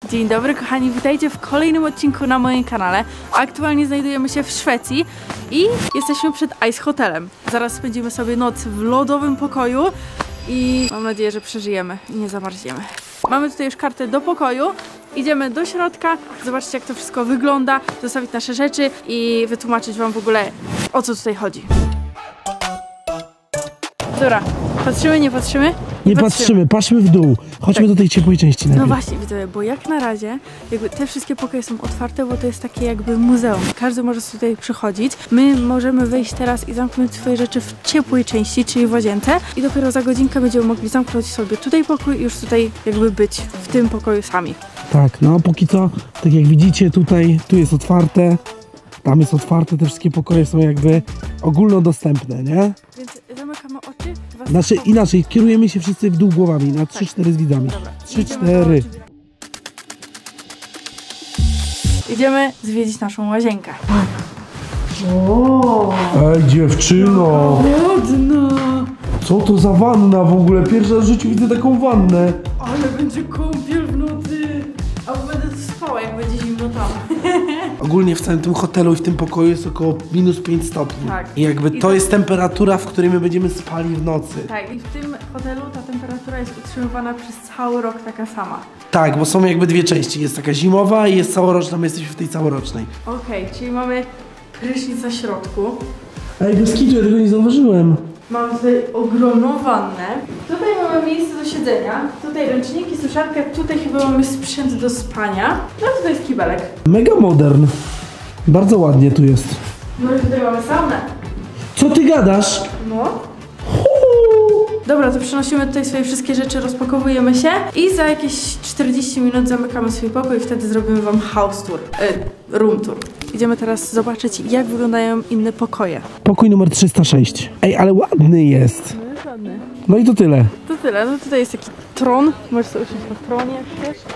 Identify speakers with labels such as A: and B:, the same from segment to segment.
A: Dzień dobry kochani, witajcie w kolejnym odcinku na moim kanale. Aktualnie znajdujemy się w Szwecji i jesteśmy przed Ice Hotelem. Zaraz spędzimy sobie noc w lodowym pokoju i mam nadzieję, że przeżyjemy i nie zamarzniemy. Mamy tutaj już kartę do pokoju, idziemy do środka, zobaczcie jak to wszystko wygląda, zostawić nasze rzeczy i wytłumaczyć wam w ogóle o co tutaj chodzi. Dobra, patrzymy, nie patrzymy?
B: Nie patrzymy, patrzmy w dół. Chodźmy do tej ciepłej części najpierw.
A: No właśnie, widzowie, bo jak na razie jakby te wszystkie pokoje są otwarte, bo to jest takie jakby muzeum. Każdy może tutaj przychodzić. My możemy wejść teraz i zamknąć swoje rzeczy w ciepłej części, czyli w łazience i dopiero za godzinkę będziemy mogli zamknąć sobie tutaj pokój i już tutaj jakby być w tym pokoju sami.
B: Tak, no póki co, tak jak widzicie tutaj, tu jest otwarte, tam jest otwarte, te wszystkie pokoje są jakby ogólnodostępne, nie?
A: Więc zamykamy oczy.
B: Znaczy inaczej, kierujemy się wszyscy w dół głowami, na 3-4 z widzami. 3-4.
A: Idziemy zwiedzić naszą łazienkę.
B: Ej dziewczyno!
A: Ładna!
B: Co to za wanna w ogóle? Pierwszy raz w życiu widzę taką wannę.
A: Ale będzie kąpiel w nocy! A będę spała jak będzie zimno tam.
B: Ogólnie w całym tym hotelu i w tym pokoju jest około -5 stopni.
A: Tak.
B: I jakby to jest temperatura, w której my będziemy spali w nocy.
A: Tak, i w tym hotelu ta temperatura jest utrzymywana przez cały rok taka sama.
B: Tak, bo są jakby dwie części. Jest taka zimowa i jest całoroczna, my jesteśmy w tej całorocznej.
A: Okej, czyli mamy prysznic na środku.
B: Ej, bez kitu, ja tego nie zauważyłem.
A: Mamy tutaj ogromną wannę. Tutaj mamy miejsce do siedzenia. Tutaj ręczniki, suszarkę. Tutaj chyba mamy sprzęt do spania. No tutaj jest kibelek.
B: Mega modern. Bardzo ładnie tu jest.
A: No i tutaj mamy saunę.
B: Co ty gadasz?
A: No. Dobra, to przenosimy tutaj swoje wszystkie rzeczy, rozpakowujemy się i za jakieś 40 minut zamykamy swój pokój i wtedy zrobimy wam house tour, room tour. Idziemy teraz zobaczyć jak wyglądają inne pokoje.
B: Pokój numer 306. Ej, ale ładny jest.
A: No jest ładny.
B: No i to tyle.
A: To tyle, no tutaj jest taki tron, możesz sobie usiąść na tronie jak chcesz.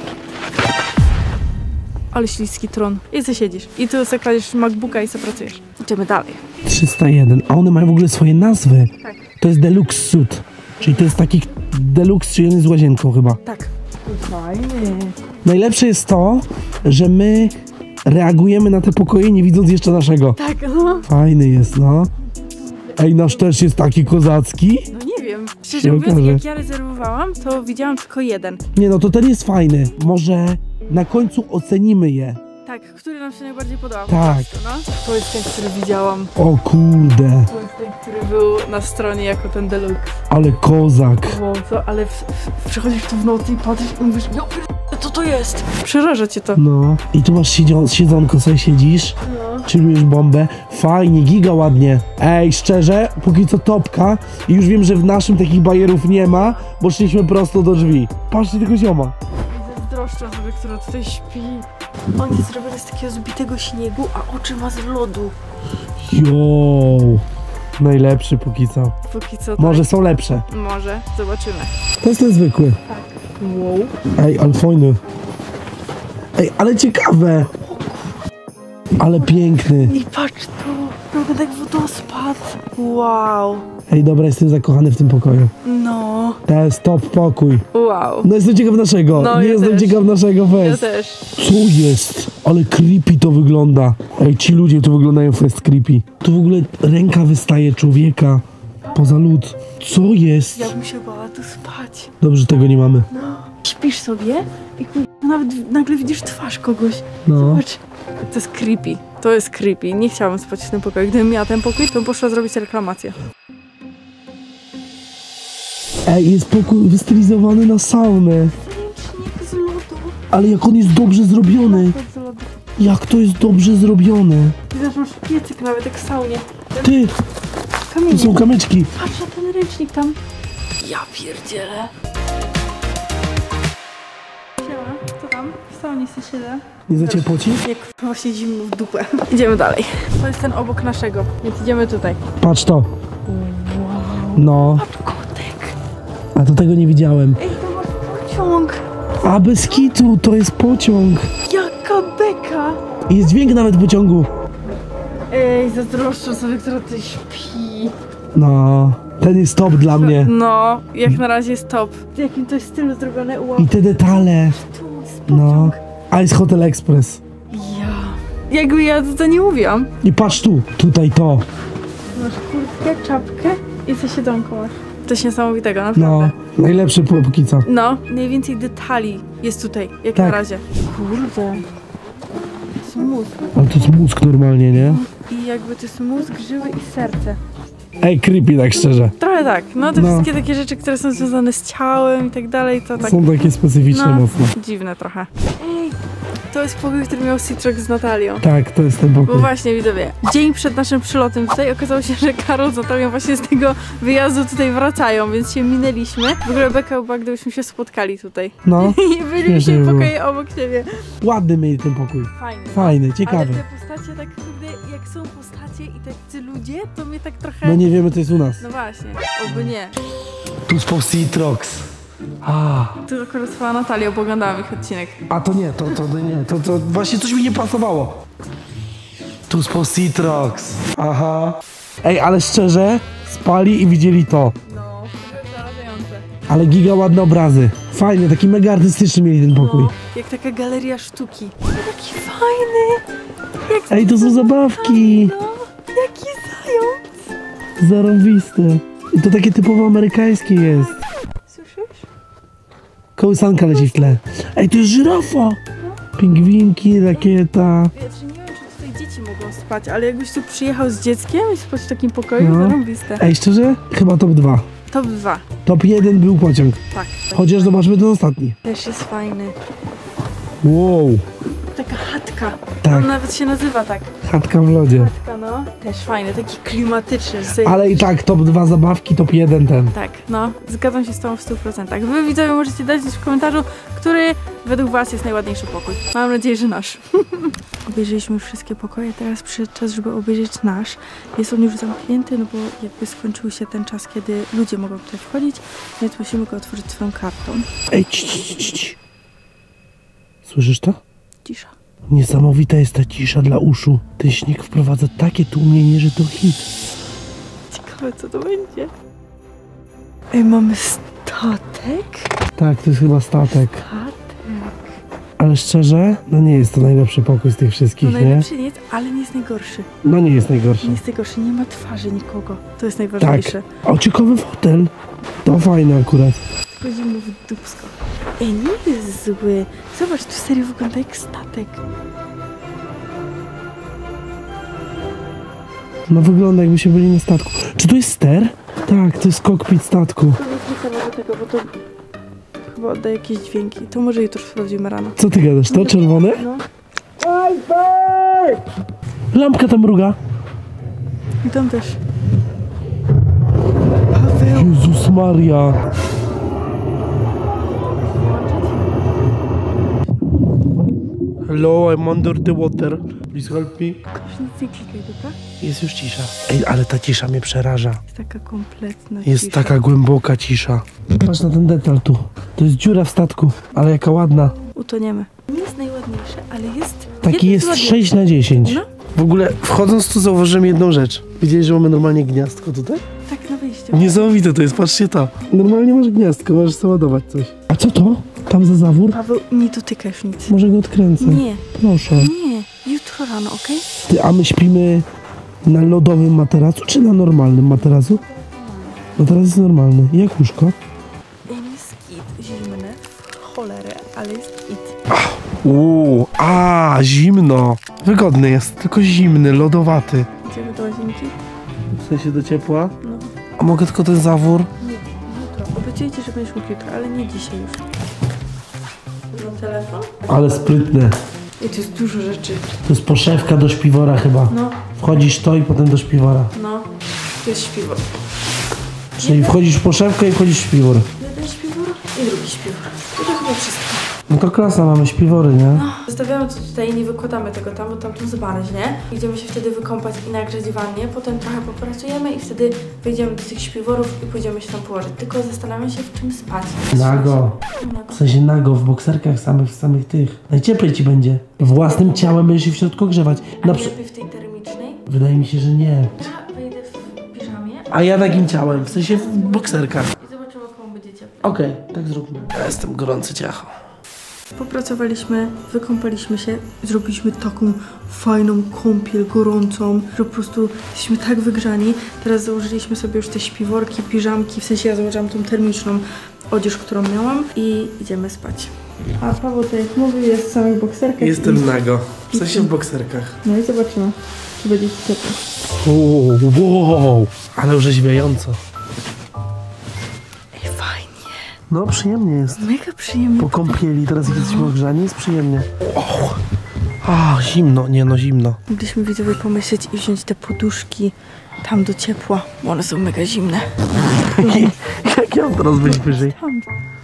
A: Ale śliski tron. I co siedzisz. I tu sobie kładziesz MacBooka i sobie pracujesz. Idziemy dalej.
B: 301. A one mają w ogóle swoje nazwy.
A: Tak.
B: To jest deluxe suite. Czyli to jest taki deluxe, czyli on jest z łazienką chyba.
A: Tak. Fajnie.
B: Najlepsze jest to, że my reagujemy na te pokoje nie widząc jeszcze naszego.
A: Tak, no.
B: Fajny jest, no. Ej, nasz też jest taki kozacki.
A: No nie wiem. Szczerze mówiąc,
B: okaże.
A: jak ja rezerwowałam, to widziałam tylko jeden.
B: Nie no, to ten jest fajny. Może na końcu ocenimy je.
A: Tak, który nam się najbardziej podobał.
B: Tak.
A: Po prostu, no. To jest ten, który widziałam.
B: O kurde,
A: To jest ten, który był na stronie jako ten deluxe.
B: ale kozak.
A: Wow, co? Ale przychodzisz tu w nocy i patrzysz i mówisz, no co to jest? Przeraża cię to.
B: No. I tu masz siedzonko, sobie siedzisz,
A: No.
B: chillujesz bombę. Fajnie, giga ładnie. Ej, szczerze, póki co topka. I już wiem, że w naszym takich bajerów nie ma, bo szliśmy prosto do drzwi. Patrzcie tego zioma.
A: Zazdroszczę osoby, która tutaj śpi. On jest zrobiony z takiego zbitego śniegu, a oczy ma z lodu.
B: Jo. Najlepszy póki co.
A: Póki co tak.
B: Może są lepsze.
A: Może. Zobaczymy.
B: To jest ten zwykły.
A: Wow.
B: Ej, ale fajny. Ej, ale ciekawe. Ale piękny.
A: I patrz tu. Wygląda jak wodospad. Wow.
B: Ej, dobra, jestem zakochany w tym pokoju.
A: No.
B: To jest top pokój.
A: Wow.
B: No jestem ciekaw naszego.
A: No,
B: nie
A: ja
B: jestem
A: też.
B: ciekaw naszego
A: Ja
B: fest.
A: też.
B: Co jest? Ale creepy to wygląda. Ej, ci ludzie tu wyglądają fest creepy. Tu w ogóle ręka wystaje człowieka. Poza lód. Co jest?
A: Ja bym się bała tu spać.
B: Dobrze, że tego nie mamy.
A: No. Śpisz sobie i nawet nagle widzisz twarz kogoś.
B: No.
A: Zobacz. To jest creepy. To jest creepy. Nie chciałabym spać w tym pokoju. Gdybym miała ten pokój, to bym poszła zrobić reklamację.
B: Ej, jest pokój wystylizowany na saunę.
A: Ręcznik z lodu.
B: Ale jak on jest dobrze zrobiony.
A: Z lodu.
B: Jak to jest dobrze zrobione.
A: Wiesz, masz piecyk nawet jak w saunie.
B: Ty,
A: Kamienie.
B: tu są kamyczki.
A: Patrz na ten ręcznik tam. Ja pierdzielę. Siema, co tam? W saunie się siedzę.
B: Nie za ciepło ci?
A: Jak właśnie zimno w dupę. Idziemy dalej. To jest ten obok naszego, więc idziemy tutaj.
B: Patrz to. No,
A: Patrz, kotek.
B: a to tego nie widziałem.
A: Ej, to masz pociąg.
B: A bez kitu, to jest pociąg.
A: Jaka beka.
B: I jest dźwięk nawet w pociągu.
A: Ej, zazdroszczę osobie, która tutaj śpi.
B: No, ten jest top dla mnie.
A: No, jak na razie jest top. W jakim to jest stylu zrobione? Wow.
B: I te detale.
A: Tu jest
B: No. Ice Hotel Express.
A: Ja. Jakby ja to nie mówiłam.
B: I patrz tu, tutaj to.
A: Masz kurtkę, czapkę i co siedzonko masz. Coś niesamowitego,
B: No,
A: naprawdę.
B: najlepszy póki co.
A: No, najwięcej detali jest tutaj, jak
B: Tak.
A: na razie. Kurde. To jest mózg.
B: Ale to jest mózg normalnie, nie?
A: I jakby to jest mózg, żyły i serce.
B: Ej, creepy tak szczerze.
A: Trochę tak. No, te
B: No.
A: wszystkie takie rzeczy, które są związane z ciałem i tak dalej, to tak...
B: Są takie specyficzne
A: no,
B: mocno.
A: dziwne trochę. Ej, to jest pokój, który miał Citrox z Natalią.
B: Tak, to jest ten
A: Bo
B: pokój.
A: właśnie, widzowie, dzień przed naszym przylotem tutaj okazało się, że Karol z Natalią właśnie z tego wyjazdu tutaj wracają, więc się minęliśmy. W ogóle beka była, gdybyśmy się spotkali tutaj.
B: No,
A: I byliśmy
B: Śmiesznie
A: w
B: było.
A: pokoju obok siebie.
B: ładny mieli ten pokój.
A: Fajnie.
B: Fajny,
A: Ale
B: ciekawy.
A: te postacie tak kurde, jak są postacie i tacy ludzie, to mnie tak trochę...
B: No nie wiemy, co jest u nas.
A: No właśnie, oby nie.
B: Tu spał Citrox.
A: Tu akurat trwała Natalia, bo oglądałam ich odcinek.
B: A to nie, to nie, to właśnie coś mi nie pasowało. Tu spał Citrox. Aha. Ej, ale szczerze, spali i widzieli to.
A: No, to jest zarażające.
B: Ale giga ładne obrazy. Fajnie, taki mega artystyczny mieli ten pokój.
A: No, jak taka galeria sztuki. Jaki fajny! Jak
B: Ej, to są zabawki.
A: no, jaki zając!
B: Zarąbiste. I to takie typowo amerykańskie jest.
A: Słyszysz?
B: Kołysanka leci w tle. Ej, to jest żyrafa. Pingwinki, rakieta.
A: Wiesz, nie wiem, czy tutaj dzieci mogą spać, ale jakbyś tu przyjechał z dzieckiem i spać w takim pokoju,
B: No.
A: zarąbiste.
B: Ej, szczerze? Chyba top 2.
A: Top 2.
B: Top 1 był pociąg.
A: Tak.
B: Chociaż zobaczmy ten ostatni.
A: Też jest fajny.
B: Wow.
A: Taka chatka.
B: Tak.
A: On nawet się nazywa tak.
B: Chatka w lodzie.
A: Chatka, no. Też fajny, taki klimatyczny. Że sobie...
B: Ale i tak top 2 zabawki, top 1 ten.
A: Tak, no, zgadzam się z tobą w 100%. Wy widzowie możecie dać w komentarzu, który według was jest najładniejszy pokój. Mam nadzieję, że nasz. Obejrzeliśmy już wszystkie pokoje, teraz przyszedł czas, żeby obejrzeć nasz. Jest on już zamknięty, no bo jakby skończył się ten czas, kiedy ludzie mogą tutaj wchodzić, więc musimy go otworzyć swoją kartą.
B: Ej, cii. Słyszysz to?
A: Cisza.
B: Niesamowita jest ta cisza dla uszu. Ten śnieg wprowadza takie tłumienie, że to hit.
A: Ciekawe, co to będzie. Ej, mamy statek?
B: Tak, to jest chyba statek.
A: Statek.
B: Ale szczerze, no nie jest to najlepszy pokój z tych
A: No
B: wszystkich, nie?
A: najlepszy nie jest, ale nie jest najgorszy.
B: No nie jest najgorszy.
A: Nie jest najgorszy, nie ma twarzy nikogo. To jest najważniejsze.
B: Tak. Oczykowy fotel. To fajne akurat.
A: Wchodzimy w dupsko. Ej, nie jest zły. Zobacz, tu serio wygląda jak statek.
B: No wygląda jakby się byli na statku. Czy to jest ster? Tak, to jest kokpit statku.
A: To nie klikam do tego, bo to chyba oddaje jakieś dźwięki. To może jutro sprawdzimy rano.
B: Co ty gadasz? To czerwone?
A: No.
B: Lampka tam mruga.
A: I tam też. Paweł.
B: Jezus Maria. Hello, I'm under the water. Please help me.
A: Już nic nie klikaj, dobra?
B: Jest już cisza. Ej, ale ta cisza mnie przeraża.
A: Jest taka kompletna
B: Jest
A: cisza.
B: taka głęboka cisza. Patrz na ten detal tu. To jest dziura w statku, ale jaka ładna.
A: Utoniemy. Nie jest najładniejsze, ale jest...
B: Taki
A: jedno
B: jest
A: z ładniejszych.
B: 6 na 10.
A: No.
B: W ogóle wchodząc tu zauważyłem jedną rzecz. Widziałeś, że mamy normalnie gniazdko tutaj?
A: Tak na wyjściu.
B: Niesamowite to jest, patrzcie to. Normalnie masz gniazdko, możesz załadować coś. A co to? Tam za zawór?
A: Paweł, nie dotykasz nic.
B: Może go odkręcę.
A: Nie,
B: Proszę.
A: nie. Jutro rano, okej?
B: Ty, a my śpimy na lodowym materacu, czy na normalnym materacu? Materac jest normalny. Jak łóżko?
A: Jest kit zimny, w cholerę, ale jest kit.
B: Zimno. Wygodny jest, tylko zimny, lodowaty.
A: Idziemy do łazienki?
B: W sensie do ciepła?
A: No.
B: A mogę tylko ten zawór?
A: Nie, jutro. Obiecuję ci, że będziesz mógł jutro, ale nie dzisiaj już. Na telefon?
B: Ale sprytne.
A: I to jest dużo rzeczy.
B: To jest poszewka do śpiwora chyba.
A: No,
B: Wchodzisz to i potem do śpiwora.
A: no. To jest śpiwór.
B: Czyli wchodzisz w poszewkę i wchodzisz w śpiwór.
A: Jeden śpiwór i drugi śpiwór. I to chyba wszystko.
B: No to klasa, mamy śpiwory, nie?
A: Zostawiamy to tutaj i nie wykładamy tego tam, bo tam tu zmarznie. nie? Idziemy się wtedy wykąpać i nagrzeć wannie, potem trochę popracujemy i wtedy wyjdziemy do tych śpiworów i pójdziemy się tam położyć. Tylko zastanawiam się, w czym spać.
B: Nago. W sensie nago, w bokserkach samych tych. Najcieplej ci będzie. Własnym ciałem będziesz się w środku grzewać.
A: A
B: Na
A: nie
B: przy...
A: lepiej w tej termicznej?
B: Wydaje mi się, że nie.
A: Ja wejdę w piżamie
B: A ja takim ciałem, w sensie w bokserkach.
A: i zobaczymy, komu będzie cieplej.
B: Okej, tak zróbmy. Ja jestem gorący ciacho.
A: Popracowaliśmy, wykąpaliśmy się, zrobiliśmy taką fajną kąpiel gorącą, że po prostu jesteśmy tak wygrzani. Teraz założyliśmy sobie już te śpiworki, piżamki, w sensie ja założyłam tą termiczną odzież, którą miałam i idziemy spać. A Paweł, tak jak mówił, jest w samych bokserkach.
B: Jestem nago. W sensie w bokserkach.
A: No i zobaczymy, czy będzie ci ciepło.
B: Wow, ale orzeźwiająco.
A: Ej, fajnie.
B: No, przyjemnie jest.
A: Mega przyjemnie.
B: Po kąpieli, teraz jak jesteśmy ogrzani, jest przyjemnie. A, zimno, nie no, zimno.
A: Mogliśmy widzowie pomyśleć i wziąć te poduszki tam do ciepła, bo one są mega zimne.
B: Jak ja mam teraz być wyżej?
A: Tam.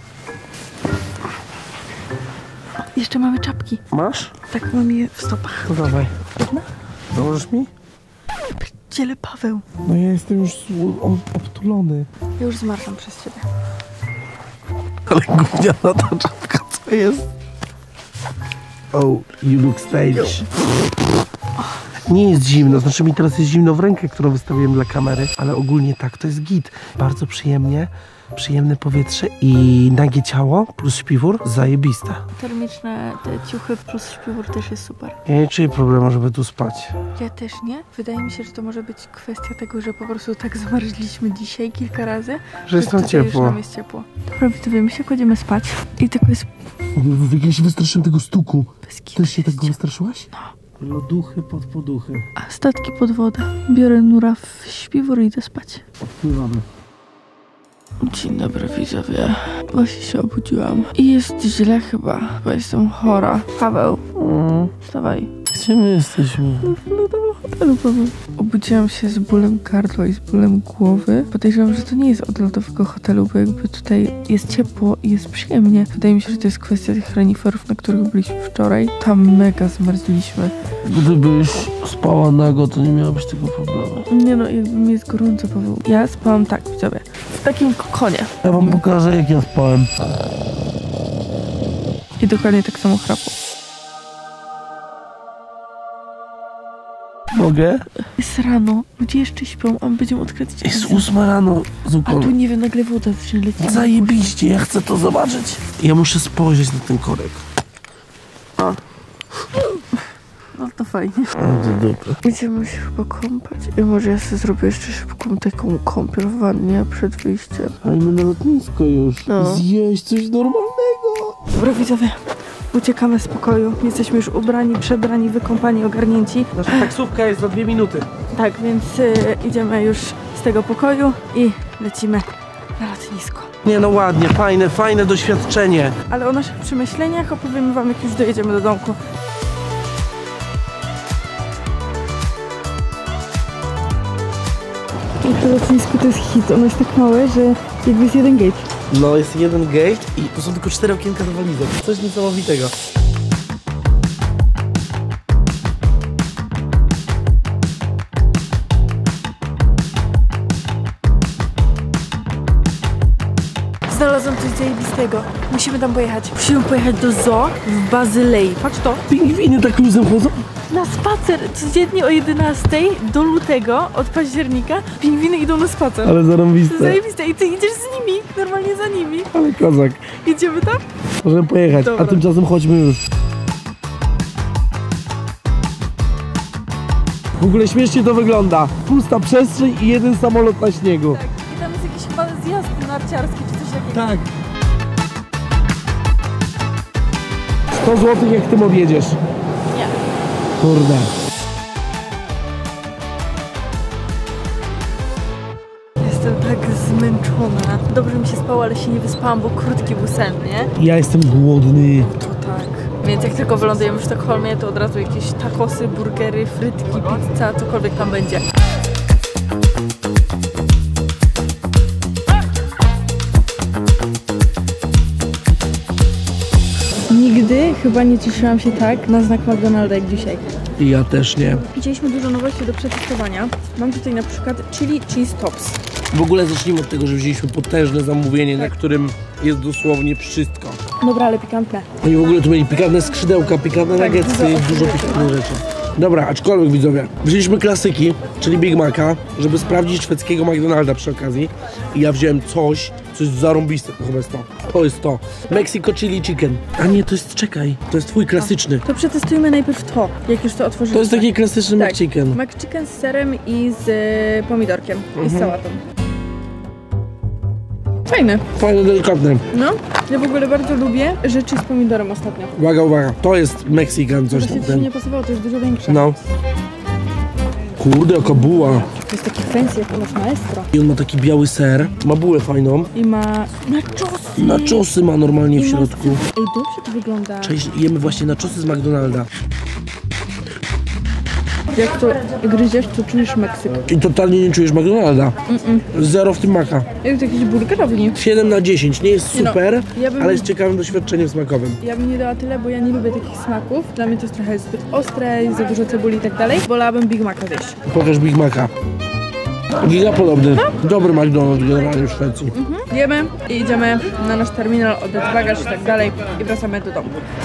A: Jeszcze mamy czapki.
B: Masz?
A: Tak, mam je w stopach.
B: To dawaj.
A: Jedna?
B: Założysz mi?
A: Dziele Paweł.
B: No ja jestem już obtulony.
A: Ja już zmarszam przez ciebie.
B: Ale gówniana ta czapka, co jest? Oh, you look stylish. Nie jest zimno, znaczy mi teraz jest zimno w rękę, którą wystawiłem dla kamery, ale ogólnie tak, to jest git. Bardzo przyjemnie, przyjemne powietrze i nagie ciało plus śpiwór, zajebiste.
A: Termiczne te ciuchy plus śpiwór też jest super.
B: Ja nie czuję problemu, żeby tu spać.
A: Ja też nie. Wydaje mi się, że to może być kwestia tego, że po prostu tak zmarzliśmy dzisiaj kilka razy.
B: Że jest tam
A: tutaj już
B: ciepło.
A: nam jest ciepło. Dobra, widzowie, my się kładziemy spać i tylko jest
B: Jak się wystraszyłem tego stuku.
A: bez kitu.
B: Też się tego wystraszyłaś? No. Loduchy pod poduchy.
A: A statki pod wodę. Biorę nura w śpiwór i idę spać.
B: Odpływamy.
A: Dzień dobry widzowie. Właśnie się obudziłam. I jest źle chyba, bo jestem chora. Paweł, wstawaj.
B: Gdzie my jesteśmy?
A: W lodowym hotelu, Paweł. Obudziłam się z bólem gardła i z bólem głowy. Podejrzewam, że to nie jest od lodowego hotelu, bo jakby tutaj jest ciepło i jest przyjemnie. Wydaje mi się, że to jest kwestia tych reniferów, na których byliśmy wczoraj. Tam mega zmarzliśmy.
B: Gdybyś spała nago, to nie miałabyś tego problemu.
A: Nie no, jakby mi jest gorąco, Paweł. Ja spałam tak, widzowie, w takim kokonie.
B: Ja wam pokażę, jak ja spałem.
A: I dokładnie tak samo chrapło.
B: Mogę?
A: Jest rano, ludzie jeszcze śpią, a my będziemy odkryć.
B: Jest 8 rano,
A: A
B: zupełnie.
A: tu nie wiem, nagle woda zacznie lecieć.
B: Zajebiście, ja chcę to zobaczyć. Ja muszę spojrzeć na ten korek.
A: No to fajnie.
B: A, to dobra.
A: Będziemy się chyba kąpać. I może ja sobie zrobię jeszcze szybką taką kąpiel w wannie przed wyjściem.
B: Ale my na lotnisko już.
A: No.
B: Zjeść coś normalnego.
A: Dobra, widzowie, uciekamy z pokoju. Jesteśmy już ubrani, przebrani, wykąpani, ogarnięci.
B: Nasza taksówka jest za 2 minuty.
A: Tak, więc idziemy już z tego pokoju i lecimy na lotnisko.
B: Nie no, ładnie, fajne doświadczenie.
A: Ale o naszych przemyśleniach opowiemy wam, jak już dojedziemy do domku. To lotnisko to jest hit, ono jest tak małe, że jakby jest jeden gate.
B: No, jest jeden gate i to są tylko 4 okienka do walizek. Coś niesamowitego.
A: Znalazłam coś zajebistego. Musimy tam pojechać. Musimy pojechać do zoo w Bazylei. Patrz to.
B: Pingwiny tak luzem chodzą?
A: Na spacer codziennie o 11 do lutego, od października, pingwiny idą na spacer.
B: Ale zarąbiste.
A: Zajebiste. I ty idziesz z nimi, normalnie za nimi.
B: Ale kozak.
A: Idziemy tam?
B: Możemy pojechać,
A: Dobra.
B: a tymczasem chodźmy już. W ogóle śmiesznie to wygląda. Pusta przestrzeń i jeden samolot na śniegu.
A: Tak. I tam jest jakiś chyba zjazd narciarski czy coś takiego.
B: Tak. 100 zł jak tym odjedziesz.
A: Nie.
B: Kurde.
A: Jestem tak zmęczona. Dobrze mi się spało, ale się nie wyspałam, bo krótki był sen, nie?
B: Ja jestem głodny.
A: To tak. Więc jak tylko wylądujemy w Sztokholmie, to od razu jakieś tacosy, burgery, frytki, pizza, cokolwiek tam będzie. Nigdy chyba nie cieszyłam się tak na znak McDonalda jak dzisiaj.
B: I ja też nie.
A: Widzieliśmy dużo nowości do przetestowania. Mam tutaj na przykład chili cheese tops.
B: W ogóle zacznijmy od tego, że wzięliśmy potężne zamówienie, na którym jest dosłownie wszystko.
A: Dobra, ale pikantne.
B: No i w ogóle tu mieli pikantne skrzydełka, pikantne
A: Tak,
B: nuggetsy, dużo pikantnych rzeczy. Dobra, aczkolwiek widzowie, wzięliśmy klasyki, czyli Big Maca, żeby sprawdzić szwedzkiego McDonalda przy okazji. I ja wziąłem coś, To jest zarąbiste, to chyba jest to. To jest to. Mexico chili chicken. A nie, to jest, czekaj, to jest twój klasyczny.
A: To przetestujmy najpierw to, jak już to otworzymy.
B: To jest taki klasyczny
A: tak.
B: McChicken.
A: McChicken z serem i z pomidorkiem. I z sałatą. Fajny.
B: Fajny, delikatny.
A: No, ja w ogóle bardzo lubię rzeczy z pomidorem ostatnio.
B: Uwaga, uwaga. To jest Mexican, coś
A: Właśnie ci
B: tam.
A: nie pasowało, to jest dużo większe.
B: No. Kurde, jaka buła.
A: To jest taki fancy jak u nas maestro.
B: I on ma taki biały ser. Ma bułę fajną.
A: I ma nachosy.
B: Naczosy ma normalnie w
A: I ma
B: środku.
A: Ej, dobrze to wygląda.
B: Cześć, jemy właśnie naczosy z McDonalda.
A: Jak to gryziesz, to czujesz Meksyk.
B: I totalnie nie czujesz McDonalda. Zero w tym maka.
A: Jak to jakiś burgerowni.
B: 7 na 10. Nie jest super,
A: No, ja bym-
B: ale jest ciekawym doświadczeniem smakowym.
A: Ja bym nie dała tyle, bo ja nie lubię takich smaków. Dla mnie to jest trochę zbyt ostre, jest za dużo cebuli i tak dalej. Wolałabym Big Maca zjeść.
B: Pokaż Big Maca. Giga podobny. Dobry McDonald's generalnie w Szwecji.
A: Jemy i idziemy na nasz terminal, oddać bagaż i tak dalej i wracamy do domu.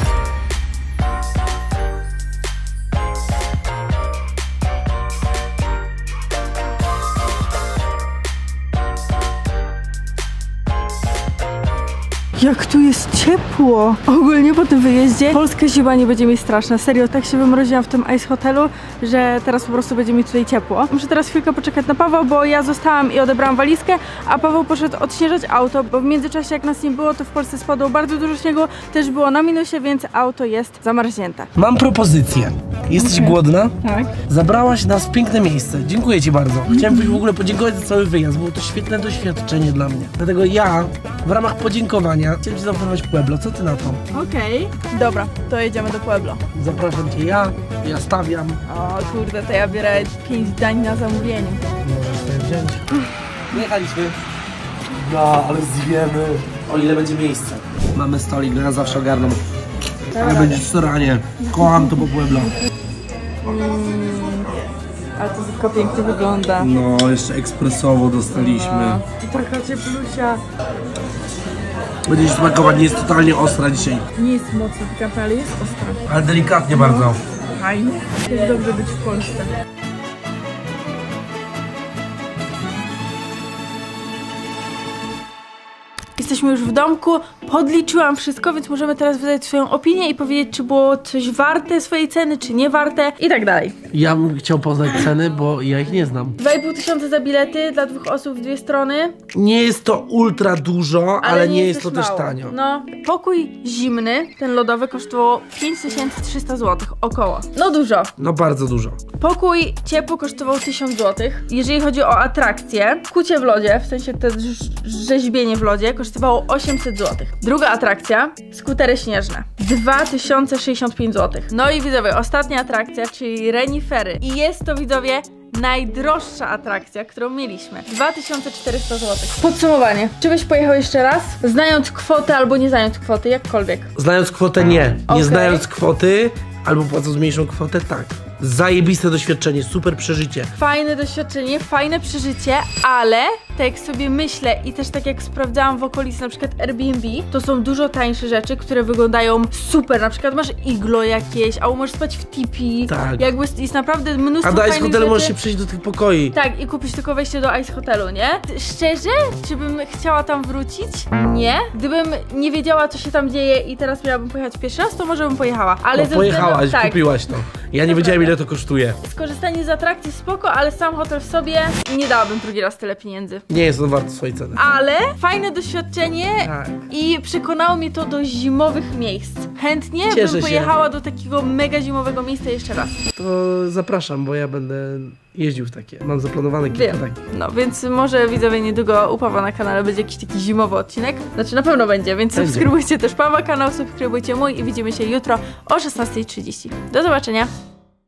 A: Jak tu jest ciepło! Ogólnie po tym wyjeździe polska zima nie będzie mi straszna. Serio, tak się wymroziłam w tym Ice Hotelu, że teraz po prostu będzie mi tutaj ciepło. Muszę teraz chwilkę poczekać na Pawła, bo ja zostałam i odebrałam walizkę, a Paweł poszedł odśnieżać auto, bo w międzyczasie jak nas nie było, to w Polsce spadło bardzo dużo śniegu, też było na minusie, więc auto jest zamarznięte.
B: Mam propozycję. Jesteś głodna?
A: Tak.
B: Zabrałaś nas w piękne miejsce. Dziękuję ci bardzo. Chciałem w ogóle podziękować za cały wyjazd. Było to świetne doświadczenie dla mnie. Dlatego ja w ramach podziękowania chciałem ci zaproponować Pueblo. Co ty na to?
A: Okej. Dobra, to jedziemy do Pueblo.
B: Zapraszam cię ja stawiam.
A: O kurde, to ja biorę 5 dań na zamówieniu.
B: Możesz sobie wziąć. Jechaliśmy. No, ale zjemy. O ile będzie miejsce. Mamy stolik, dla nas zawsze ogarną. Ale będzie staranie. Kocham to po Pueblo.
A: Ale to tylko pięknie wygląda.
B: No, jeszcze ekspresowo dostaliśmy.
A: I taka cieplusia.
B: Będzie się smakować, nie jest totalnie ostra dzisiaj.
A: Nie jest mocno pikantna, ale jest ostra.
B: Ale delikatnie bardzo.
A: Fajnie. Jest dobrze być w Polsce. Jesteśmy już w domku, podliczyłam wszystko, więc możemy teraz wydać swoją opinię i powiedzieć, czy było coś warte swojej ceny, czy nie warte i tak dalej.
B: Ja bym chciał poznać ceny, bo ja ich nie znam.
A: 2500 za bilety dla 2 osób w 2 strony.
B: Nie jest to ultra dużo, ale nie jest to też
A: mało.
B: tanio.
A: No, pokój zimny, ten lodowy, kosztował 5300 zł, około. No dużo.
B: No bardzo dużo.
A: Pokój ciepły kosztował 1000 zł. Jeżeli chodzi o atrakcje, kucie w lodzie, w sensie te rzeźbienie w lodzie, kosztowało 800 zł. Druga atrakcja, skutery śnieżne, 2065 zł. No i widzowie, ostatnia atrakcja, czyli renifery. I jest to, widzowie, najdroższa atrakcja, którą mieliśmy. 2400 zł. Podsumowanie. Czy byś pojechał jeszcze raz? Znając kwotę albo nie znając kwoty, jakkolwiek.
B: Znając kwotę nie. Nie
A: Okej.
B: znając kwoty, albo płacąc mniejszą kwotę, tak. Zajebiste doświadczenie, super przeżycie.
A: Fajne doświadczenie, fajne przeżycie, ale tak jak sobie myślę i też tak jak sprawdzałam w okolicy na przykład Airbnb, to są dużo tańsze rzeczy, które wyglądają super. Na przykład masz iglo jakieś, albo możesz spać w tipi.
B: Tak.
A: Jakby jest naprawdę mnóstwo
B: A do Ice
A: fajnych
B: Hotelu
A: rzeczy.
B: możesz się przejść do tych pokoi.
A: Tak, i kupić tylko wejście do Ice Hotelu, nie? Szczerze? Czy bym chciała tam wrócić? Nie. Gdybym nie wiedziała, co się tam dzieje i teraz miałabym pojechać pierwszy raz, to może bym pojechała. Ale
B: No,
A: ze
B: pojechałaś,
A: względu, tak,
B: kupiłaś to. Ja nie wiedziałem, ile to kosztuje.
A: skorzystanie z atrakcji spoko, ale sam hotel w sobie nie dałabym drugi raz tyle pieniędzy.
B: Nie jest on wart swojej ceny.
A: Ale fajne doświadczenie
B: Tak.
A: i przekonało mnie to do zimowych miejsc. Chętnie
B: Cieszę
A: bym
B: się.
A: pojechała do takiego mega zimowego miejsca jeszcze raz.
B: To zapraszam, bo ja będę jeździł w takie. Mam zaplanowane kilka
A: Wiem.
B: takich.
A: No, więc może widzowie niedługo u Pawła na kanale będzie jakiś taki zimowy odcinek. Znaczy na pewno będzie, więc
B: Będzie.
A: subskrybujcie też Pawła kanał, subskrybujcie mój i widzimy się jutro o 16:30. Do zobaczenia!